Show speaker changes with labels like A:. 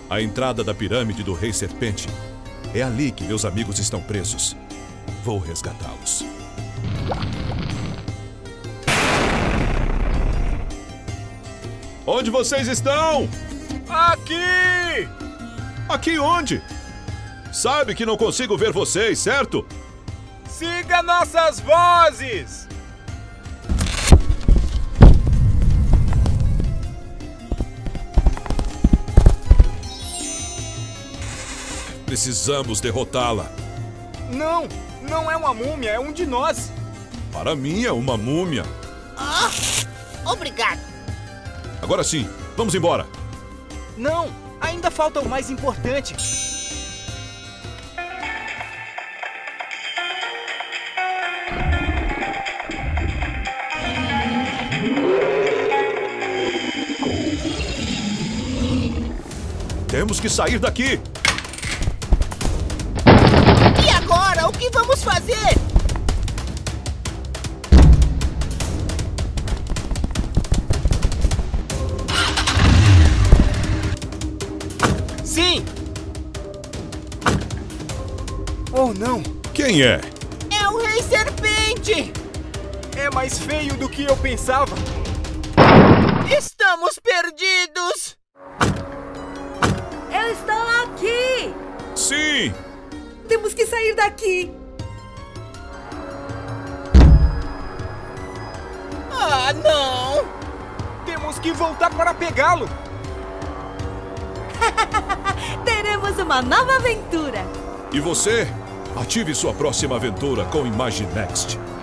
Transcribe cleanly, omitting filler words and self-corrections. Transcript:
A: A entrada da pirâmide do Rei Serpente. É ali que meus amigos estão presos. Vou resgatá-los. Onde vocês estão?
B: Aqui!
A: Aqui onde? Sabe que não consigo ver vocês, certo?
B: Siga nossas vozes!
A: Precisamos derrotá-la.
B: Não, não é uma múmia, é um de nós.
A: Para mim é uma múmia.
C: Ah, obrigado.
A: Agora sim, vamos embora.
B: Não, ainda falta o mais importante.
A: Temos que sair daqui.
C: E agora, o que vamos fazer?
B: Sim! Oh, não!
A: Quem é?
C: É o Rei Serpente!
B: É mais feio do que eu pensava.
C: Estamos perdidos!
D: Eu estou aqui!
A: Sim!
D: Temos que sair daqui!
C: Ah, não!
B: Temos que voltar para pegá-lo.
D: Teremos uma nova aventura!
A: E você? Ative sua próxima aventura com Imaginext.